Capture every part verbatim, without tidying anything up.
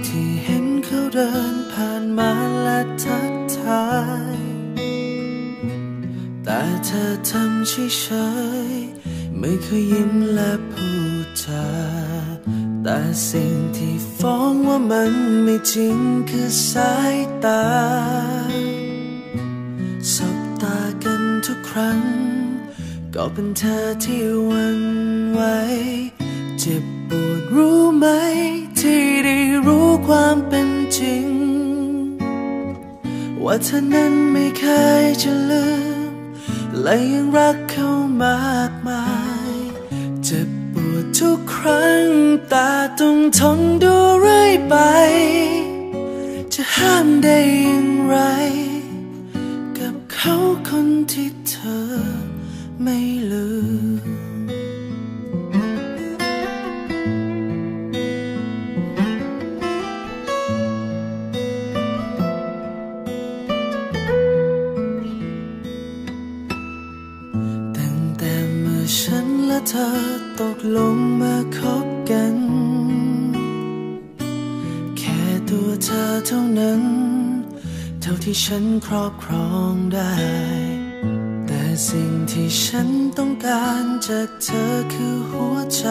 ที่เห็นเขาเดินผ่านมาและทักทายแต่เธอทำเฉยๆไม่เคยยิ้มและพูดจาแต่สิ่งที่ฟ้องว่ามันไม่จริงคือสายตาสบตากันทุกครั้งก็เป็นเธอที่หวั่นไหวเจ็บปวดรู้ไหมที่ได้รู้ความเป็นจริงว่าเธอนั้นไม่เคยจะลืมและยังรักเขามากมายเจ็บปวดทุกครั้งแต่ต้องทนดูเรื่อยไปจะห้ามได้อย่างไรกับเขาคนที่เธอไม่ลืมตั้งแต่เมื่อฉันและเธอตกลงมาคบกันแค่ตัวเธอเท่านั้นเท่าที่ฉันครอบครองได้แต่สิ่งที่ฉันต้องการจากเธอคือหัวใจ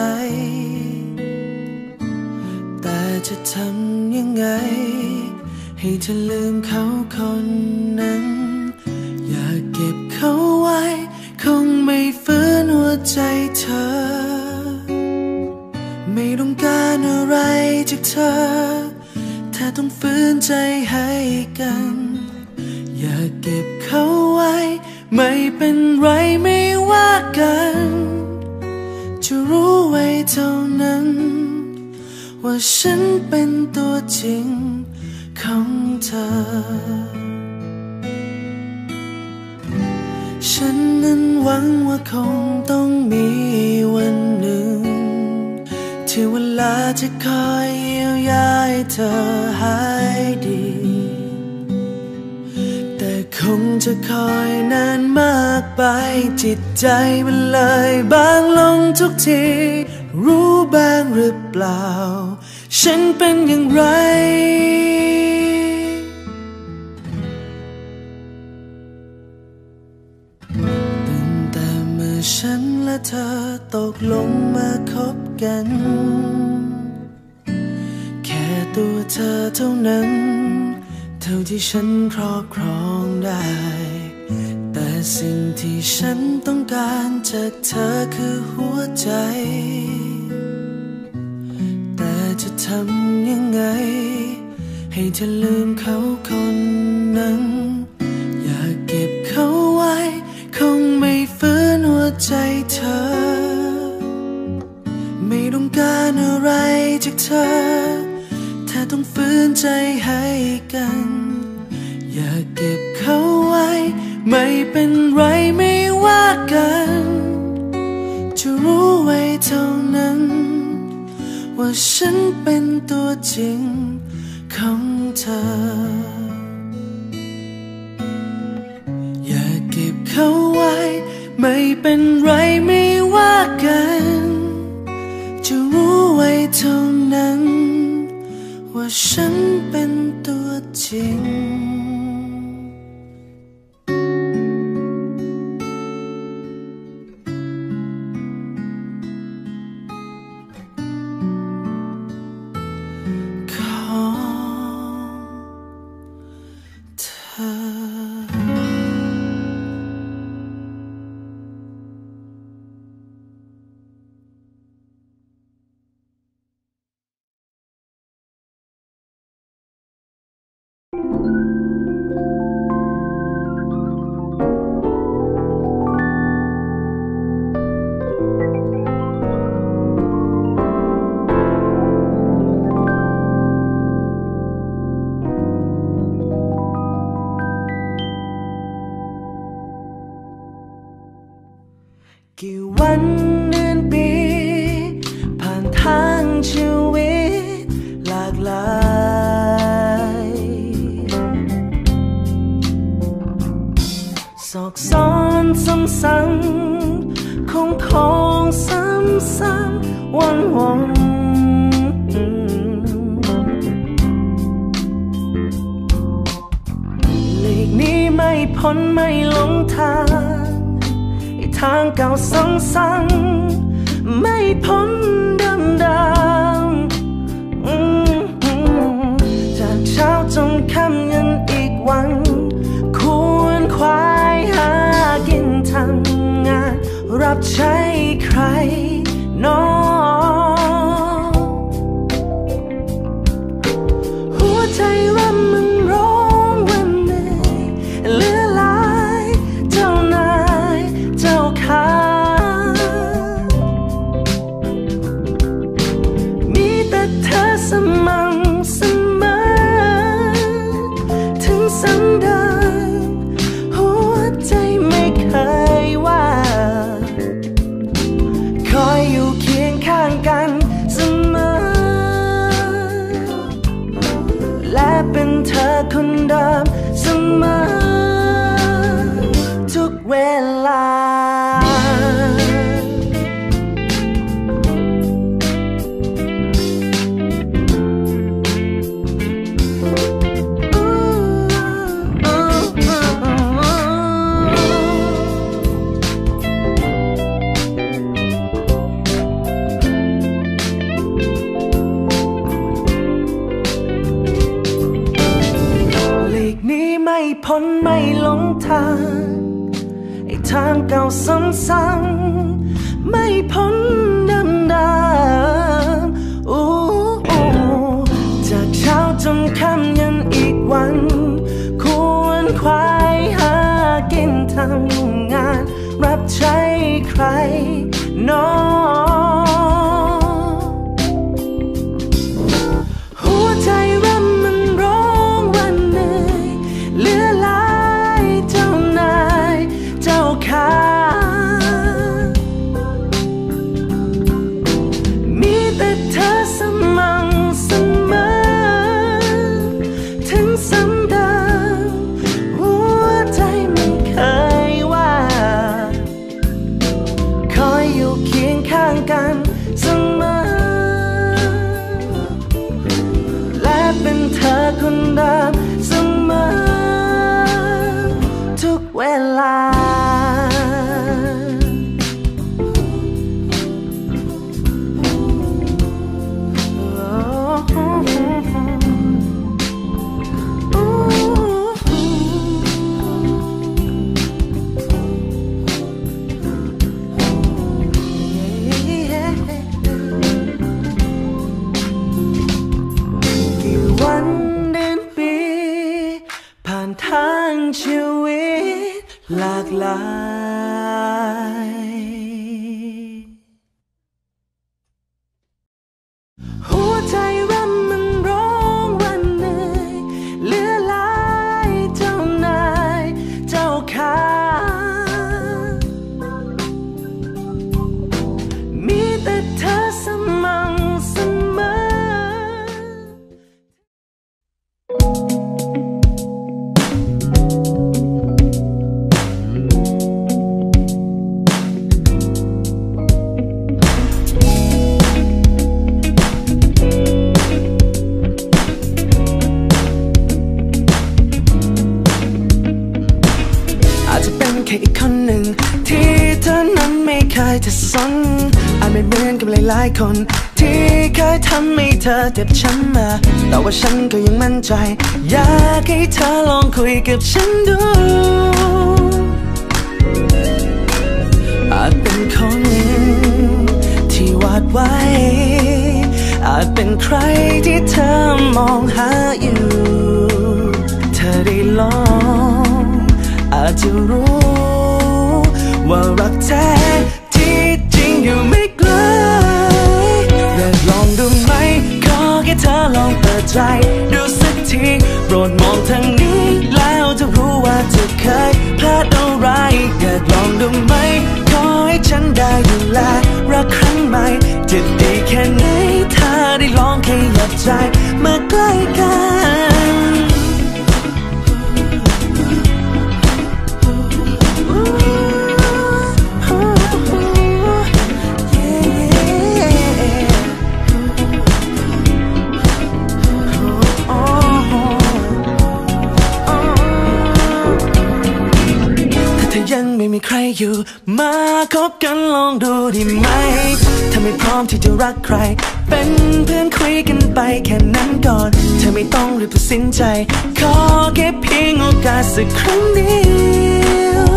แต่จะทำยังไงให้เธอลืมเขาคนนั้นอยากเก็บเขาไว้คงไม่ฟื้นหัวใจเธอไม่ต้องการอะไรจากเธอถ้าต้องฝืนใจให้กันอยากเก็บเขาไว้ไม่เป็นไรไม่ว่ากันจะรู้ไว้เท่านั้นว่าฉันเป็นตัวจริงของเธอฉันนั้นหวังว่าคงต้องมีวันหนึ่งที่เวลาจะคอยเยียวยาให้เธอหายดีแต่คงจะคอยนานมากไปจิตใจมันเลยบางลงทุกทีรู้บ้างหรือเปล่าฉันเป็นอย่างไรตั้งแต่เมื่อฉันและเธอตกลงมาคบกันแค่ตัวเธอเท่านั้นเท่าที่ฉันครอบครองได้แต่สิ่งที่ฉันต้องการจากเธอคือหัวใจแต่จะทำยังไงให้เธอลืมเขาคนนั้นอยากเก็บเขาไว้คงไม่ฟื้นหัวใจเธอไม่ต้องการอะไรจากเธอถ้าต้องฝืนใจให้กันอยากเก็บเขาไว้ไม่เป็นไรไม่ว่ากันจะรู้ไว้เท่านั้นว่าฉันเป็นตัวจริงของเธออยากเก็บเขาไว้ไม่เป็นไรไม่ว่ากันจะรู้ไว้เท่านั้นว่าฉันเป็นตัวจริงกี่วันเดือนปีผ่านทางชีวิตหลากหลายซอกซ้อนซ้ำๆคงคงซ้ำๆวนๆพ้นไม่หลงทางไอ้ทางเก่าซ้ำๆไม่พ้นเดิมๆจากเช้าจนค่ำยันอีกวันควรควายหากินทำงานรับใช้ใครน้องหัวใจร่ำมันร้องวันเหนื่อยเหลือหลายเจ้านายเจ้าขามีแต่เธอสม่ำเสมอถึงสันดานหัวใจไม่เคยว่าคอยอยู่เคียงข้างกันเสมอและเป็นเธอคนเดิมเสมอทุกเวลาไม่พ้นไม่หลงทางไอ้ทางเก่าซ้ำๆไม่พ้นเดิมเดิมโอ้จากเช้าจนค่ำยันอีกวันควรควายหากินทำงานรับใช้ใครน้องหัวใจร่ำมันร้องวันเหนื่อยเหลือหลายเจ้านายเจ้าขามีแต่เธอสม่ำเสมอถึงสันดานหัวใจไม่เคยว่าคอยอยู่เคียงข้างกันเสมอและเป็นเธอคนเดิมเสมอทุกเวลากี่วันเดือนปีผ่านทางชีวิตหลากหลายหัวใจร่ำมันร้องวันเหนื่อยเหลือหลายเจ้านายเจ้าขามีแต่เธอสม่ำเสมอแค่อีกคนหนึ่งที่เธอนั้นไม่เคยจะสนอาจไม่เหมือนกับหลายๆคนที่เคยทำให้เธอเจ็บช้ำมาแต่ว่าฉันก็ยังมั่นใจอยากให้เธอลองคุยกับฉันดูอาจเป็นคนที่วาดไว้อาจเป็นใครที่เธอมองหาอยู่เธอได้ลองอาจจะรู้ว่ารักแท้ที่จริงอยู่ไม่ไกลอยากลองดูไหมขอแค่เธอลองเปิดใจดูสักทีโปรดมองทางนี้แล้วจะรู้ว่าเธอเคยพลาดอะไรอยากลองดูไหมขอให้ฉันได้ดูแลรักครั้งใหม่จะดีแค่ไหนถ้าได้ลองขยับใจมาใกล้กันอยู่มาคบกันลองดูดีไหมถ้าไม่พร้อมที่จะรักใครเป็นเพื่อนคุยกันไปแค่นั้นก่อนเธอไม่ต้องรีบตัดสินใจขอแค่เพียงโอกาสสักครั้งเดียว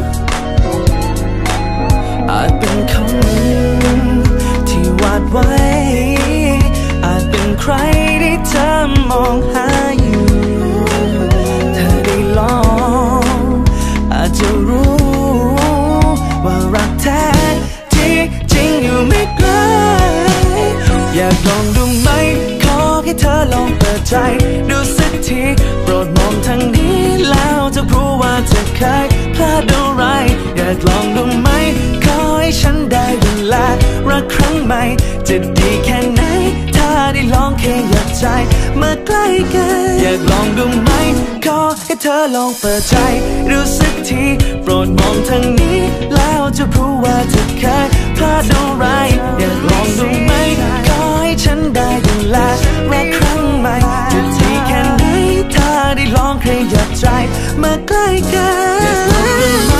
อาจเป็นคนที่วาดไว้อาจเป็นใครที่เธอมองหาอยู่เธอได้ลองอาจจะรู้ว่ารักแท้ที่จริงอยู่ไม่ไกลอยากลองดูไหมขอแค่เธอลองเปิดใจดูสักทีโปรดมองทางนี้แล้วจะรู้ว่าเธอเคยพลาดอะไรอยากลองดูไหมขอให้ฉันได้ดูแลรักครั้งใหม่จะดีแค่ไหนถ้าได้ลองแค่อยากใจมาใกล้กันอยากลองดูไหมขอให้เธอลองเปิดใจดูสักทีโปรดมองทางนี้แล้วจะรู้ว่าเธอเคยพลาดอะไรอยากลองดูไหมขอให้ฉันได้ดูแลรักครั้งใหม่จะดีแค่ไหนถ้าได้ลองแค่อยากใจมาใกล้กันอยากลองดูไหม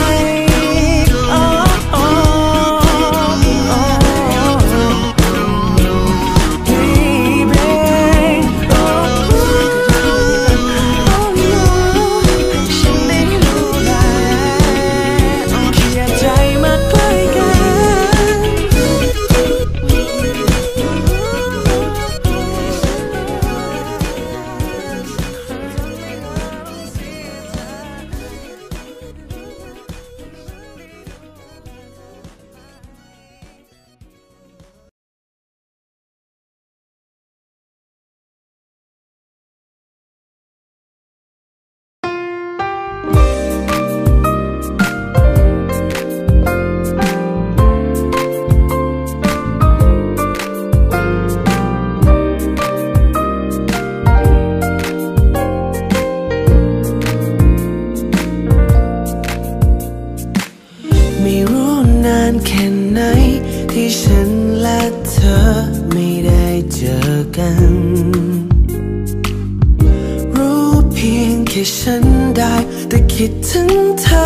ฉันได้แต่คิดถึงเธอ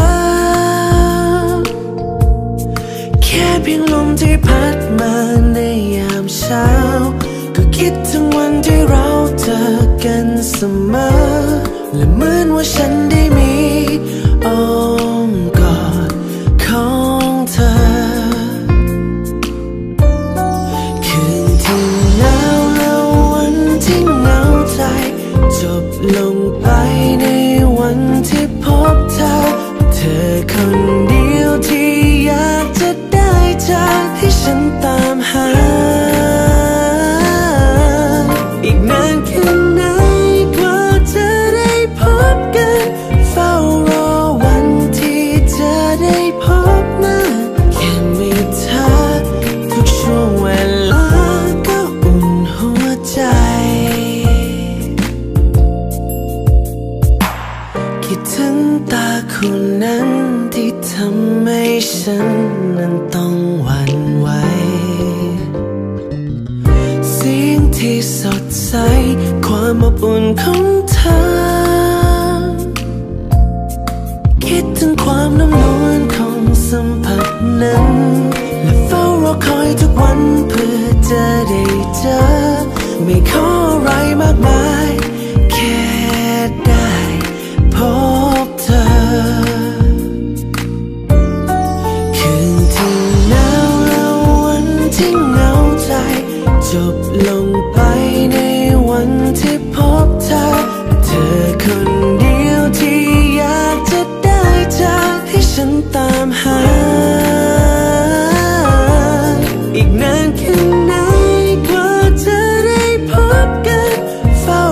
แค่เพียงลมที่พัดมาในยามเช้าก็คิดถึงวันที่เราเจอกันเสมอและเหมือนว่าฉันได้มีอ้อมกอดของเธอคืนที่หนาวและวันที่เหงาใจจบลงไปในวันที่พบเธอเธอคนเดียวที่อยากจะได้เจอให้ฉันตามหาอีกนานแค่ไหนกว่าจะได้พบกันเฝ้ารอวันที่จะได้พบหน้าแค่มีเธอทุกช่วงเวลาก็อุ่นหัวใจคิดถึงตาคุณนั้นที่ทำให้ฉันนั้นต้องหวั่นไหวเสียงที่สดใสความอบอุ่นของเธอคิดถึงความนุ่มนวลของสัมผัสนั้นและเฝ้ารอคอยทุกวันเพื่อจะได้เจอไม่ขออะไรมากมายแค่ได้พบเธอคืนที่หนาวและวันที่เหงาใจจบลงไปในวันที่พบเธอเธอคนเดียวที่อยากจะได้เจอให้ฉันตามหาอีกนานแค่ไหนกว่าจะได้พบกันเฝ้า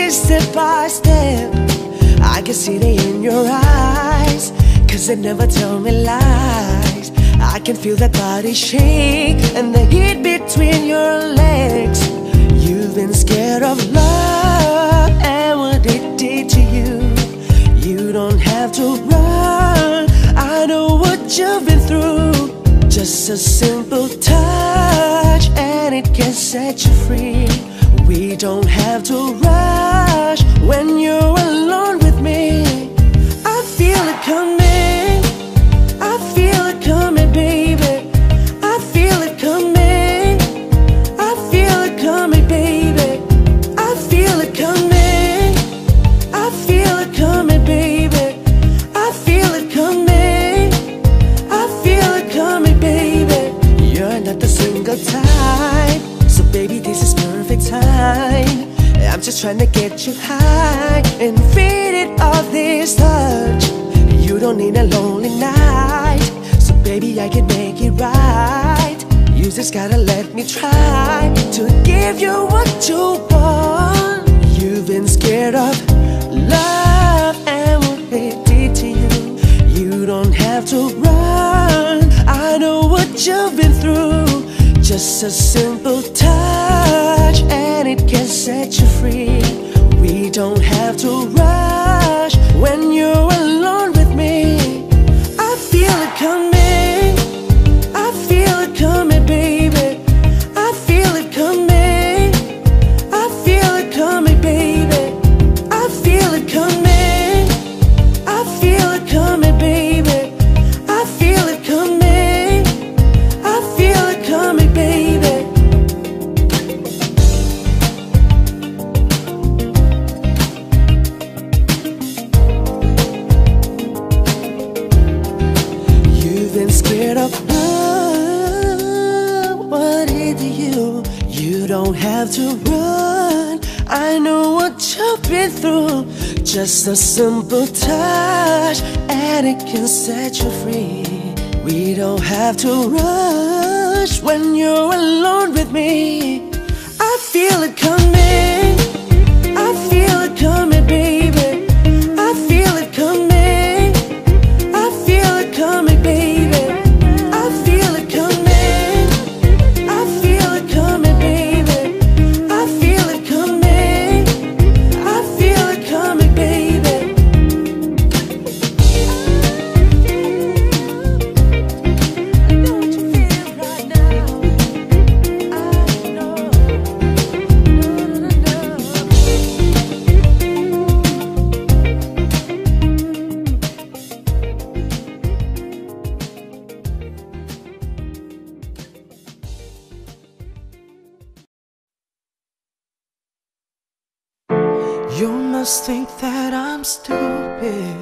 step by step. I can see it in your eyes, cause they never tell me lies. I can feel that body shake and the heat between your legs. You've been scared of love and what it did to you. You don't have to run, I know what you've been through. Just a simple touch and it can set you free. We don't have to rush when you're alone with me. I feel it coming, I feel it coming, baby. I feel it coming, I feel it coming, baby. I feel it coming, I feel it coming, baby. I feel it coming, I feel it coming, baby. You're not the single type, so baby this is perfect time. I'm just trying to get you high and feed it all this touch. You don't need a lonely night, so baby I can make it right. You just gotta let me try to give you what you want. You've been scared of love and what it did to you. You don't have to run, I know what you've been through. Just a simple touch and it can set you free. We don't have to rush when you're alone with me. I feel it coming, I feel it coming, baby. I feel it coming, I feel it coming, baby. I feel it coming, I feel it coming, baby. I feel it coming, I feel it coming, baby. You've been scared of love, what it did to you. You don't have to run, I know what you've been through. Just a simple touch and it can set you free. We don't have to rush when you're alone with me. I feel it coming, I feel it coming, baby. I feel it coming, I feel it coming, baby. I feel it coming, I feel it coming, baby. I feel it coming, I feel it coming, baby. I know what you feel right now. I know. No, no, no, You must think that I'm stupid.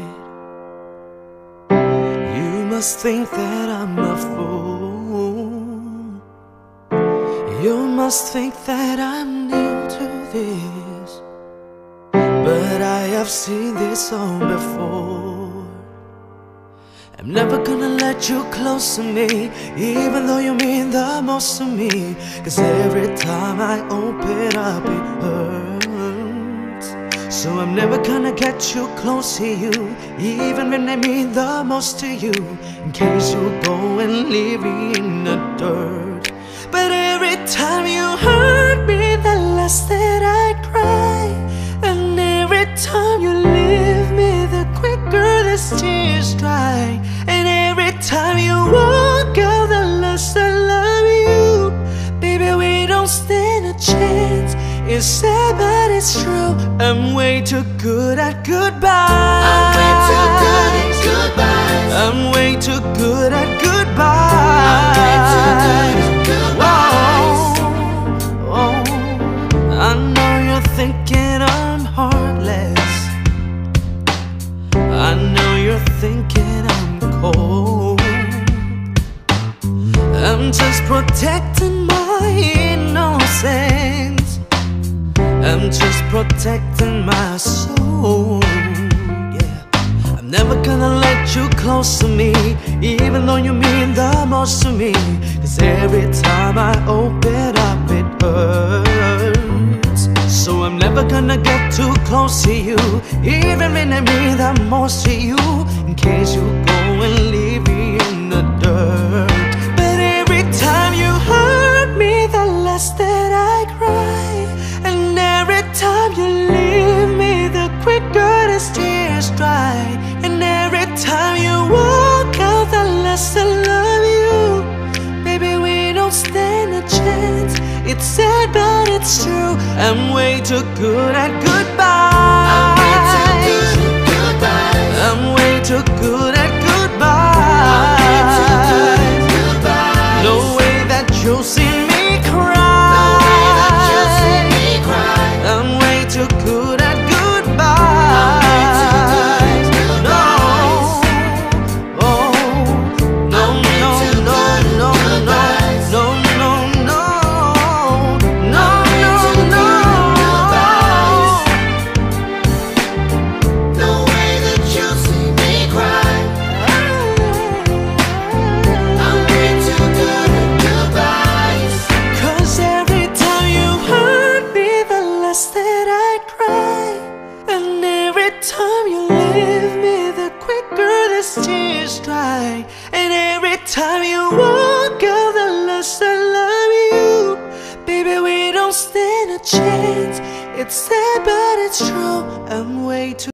You must think that I'm a fool. You must think that I'm new to this, but I have seen this all before. I'm never gonna let you close to me, even though you mean the most to me. Cause every time I open up it hurts. So I'm never gonna get you close to you, even when I mean the most to you, in case you go and leave me in the dirt. But every time you hurt me, the less that I cry. And every time you leave me, the quicker the tears dry. And every time you walk out, the less I love you. Baby, we don't stand a chance. It's sad but it's true, I'm way too good at goodbye. I'm way too good at goodbyes. I'm way too good at goodbye. I'm way too good at goodbyes. Oh, oh. I know you're thinking I'm heartless. I know you're thinking I'm cold. I'm just protecting my innocence. I'm just protecting my soul, yeah. I'm never gonna let you close to me, even though you mean the most to me. Cause every time I open up it hurts. So I'm never gonna get too close to you, even when I mean the most to you, in case you go and leave me in the dirt. But every time you hurt me, the less that I cry. And every time you leave me, the quicker the tears dry. And every time you walk out, the less I love you. Baby, we don't stand a chance. It's sad but it's true, I'm way too good at goodbye. I'm way too good at goodbyes. I'm way too good at goodbye. I'm way too good at goodbyes. No way that you'll see me cry. No way that you'll see me cry. I'm way too good at goodbye. I'm way too good at goodbyes. No, oh, no, I'm way no, too no, good at no, goodbyes. no, no, no, no, I'm way no, too no, good at goodbyes. no. No way that you'll see me cry. I'm way too good at goodbyes. Cause every time you hurt me, the less that I cry. And every time you leave me, the quicker the tears dry. And every time you walk out, the less I love you. Baby, we don't stand a chance. It's sad but it's true, I'm way too